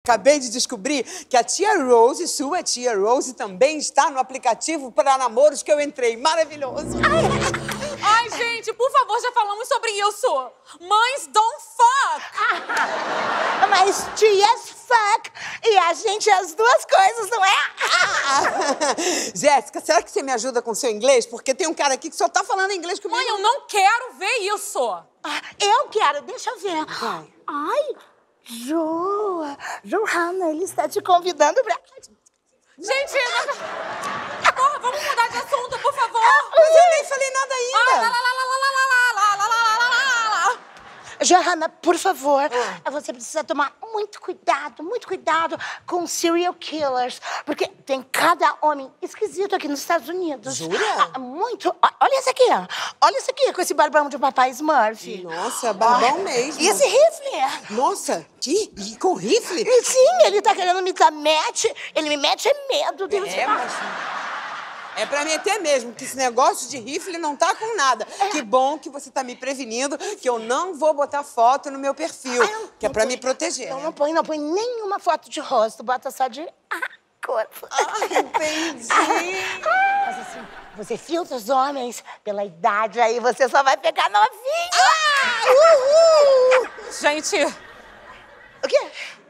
Acabei de descobrir que a tia Rose, sua tia Rose, também está no aplicativo para namoros que eu entrei. Maravilhoso! Ai, gente, por favor, já falamos sobre isso. Mães don't fuck. Mas tias fuck e a gente é as duas coisas, não é? Jéssica, será que você me ajuda com o seu inglês? Porque tem um cara aqui que só tá falando inglês comigo. Mãe, eu não quero ver isso. Eu quero, deixa eu ver. Vai. Ai, Johanna, ele está te convidando pra... Gente, porra, vamos mudar de assunto, por favor. Mas eu nem falei nada ainda. Johanna, por favor, você precisa tomar muito cuidado com serial killers. Porque tem cada homem esquisito aqui nos Estados Unidos. Jura? Muito. Olha isso aqui, ó. Olha isso aqui, com esse barbão de papai Smurf. Nossa, barbão mesmo. E esse rifle? Nossa, que? E com rifle? Sim, ele tá querendo me dar match. Ele me mete medo. Deus É pra meter mesmo, que esse negócio de rifle não tá com nada. Que bom que você tá me prevenindo que eu não vou botar foto no meu perfil, que é pra me proteger. Não põe nenhuma foto de rosto, bota só de corpo. Entendi. Mas assim, você filtra os homens pela idade, aí você só vai pegar novinho. Gente, O quê?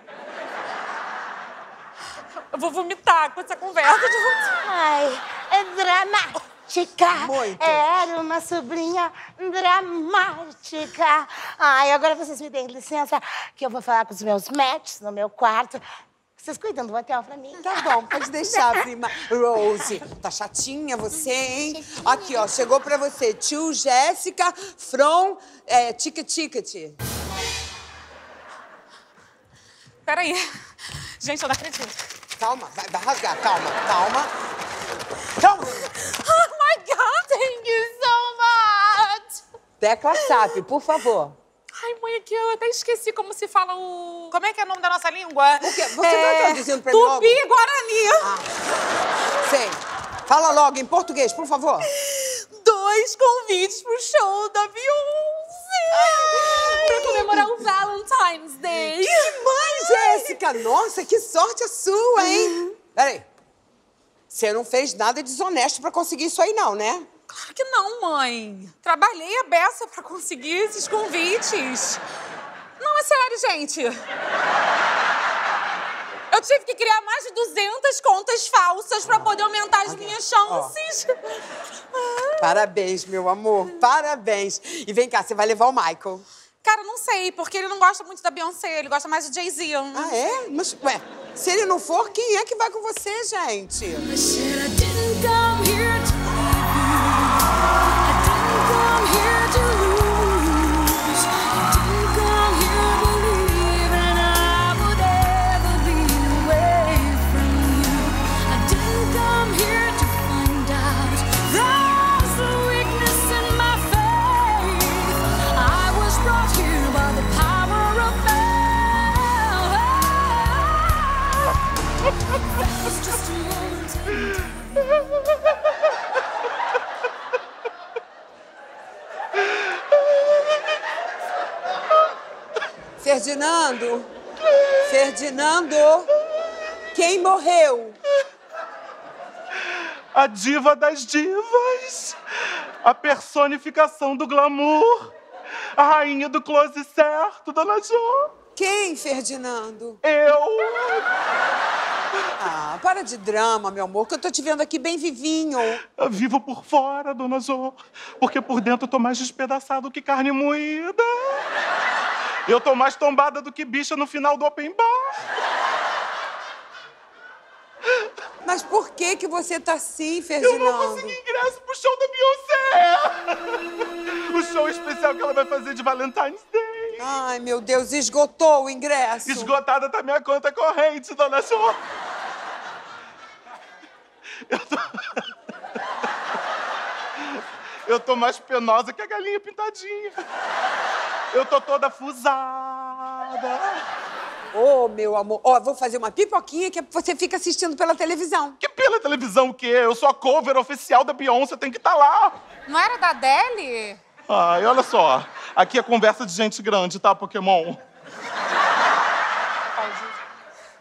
eu vou vomitar com essa conversa de você. Ai, é dramática. Muito. Era uma sobrinha dramática. Ai, agora vocês me deem licença que eu vou falar com os meus matches no meu quarto. Vocês cuidam do hotel pra mim? Tá bom, pode deixar, prima Rose. Tá chatinha você, hein? Aqui, ó, chegou pra você. Tio Jéssica from Ticket. Peraí. Gente, eu não acredito. Calma, vai rasgar. Calma. Oh my God, thank you so much. Tecla SAP, por favor. Ai, mãe, aqui eu até esqueci como se fala o... Como é que é o nome da nossa língua? O quê? Você tá traduzindo pra mim logo? Tupi-Guarani. Sei. Fala logo em português, por favor. 2 convites pro show da Beyoncé. Pra comemorar o Valentine's Day. Que demais, Jéssica! Nossa, que sorte a sua, hein? Peraí. Você não fez nada desonesto pra conseguir isso aí, não, né? Claro que não, mãe. Trabalhei a beça pra conseguir esses convites. Não, é sério, gente. Eu tive que criar mais de 200 contas falsas pra poder aumentar as minhas chances. Parabéns, meu amor. Parabéns. E vem cá, você vai levar o Michael. Cara, não sei, porque ele não gosta muito da Beyoncé, ele gosta mais do Jay-Z. Ah, é? Mas, ué, se ele não for, quem é que vai com você, gente? Ferdinando, quem morreu? A diva das divas, a personificação do glamour, a rainha do close certo, Dona Jo. Quem, Ferdinando? Eu. Ah, para de drama, meu amor, que eu tô te vendo aqui bem vivinho. Eu vivo por fora, Dona Jo, porque por dentro eu tô mais despedaçado que carne moída. Eu tô mais tombada do que bicha no final do open bar. Mas por que você tá assim, Ferdinando? Eu não consegui ingresso pro show da Beyoncé. O show especial que ela vai fazer de Valentine's Day. Ai, meu Deus, esgotou o ingresso. Esgotada tá minha conta corrente, Dona Jo. Eu tô mais penosa que a galinha pintadinha. Eu tô toda fusada. Ô, meu amor, ó, vou fazer uma pipoquinha que você fica assistindo pela televisão. Que pela televisão o quê? Eu sou a cover oficial da Beyoncé, tem que estar lá. Não era da Adele? Ai, olha só. Aqui é conversa de gente grande, tá, Pokémon?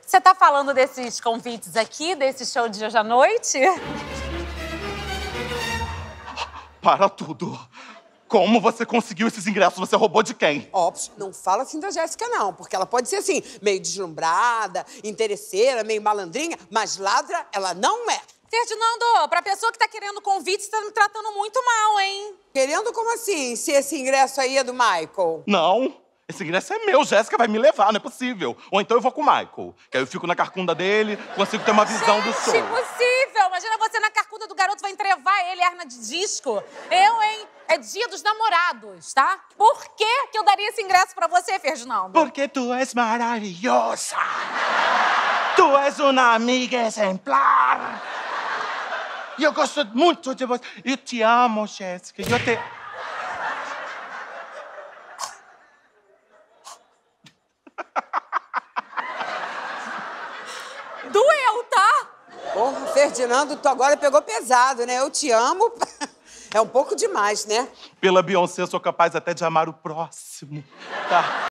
Você tá falando desses convites aqui, desse show de hoje à noite? Para tudo. Como você conseguiu esses ingressos? Você roubou de quem? Ops, não fala assim da Jéssica, não. Porque ela pode ser, assim, meio deslumbrada, interesseira, meio malandrinha, mas ladra ela não é. Ferdinando, pra pessoa que tá querendo convite, você tá me tratando muito mal, hein? Querendo como assim? Se esse ingresso aí é do Michael? Não. Esse ingresso é meu. Jéssica vai me levar, não é possível. Ou então eu vou com o Michael. Que aí eu fico na carcunda dele, consigo ter uma visão do show. Impossível! Imagina você na carcuda do garoto, vai entrevar ele, hernia de disco. Eu, hein? É dia dos namorados, tá? Por que eu daria esse ingresso pra você, Ferdinando? Porque tu és maravilhosa. Tu és uma amiga exemplar. E eu gosto muito de você. Eu te amo, Jéssica. Eu te... Doeu, tá? Porra, Ferdinando, tu agora pegou pesado, né? Eu te amo. É um pouco demais, né? Pela Beyoncé, eu sou capaz até de amar o próximo. Tá?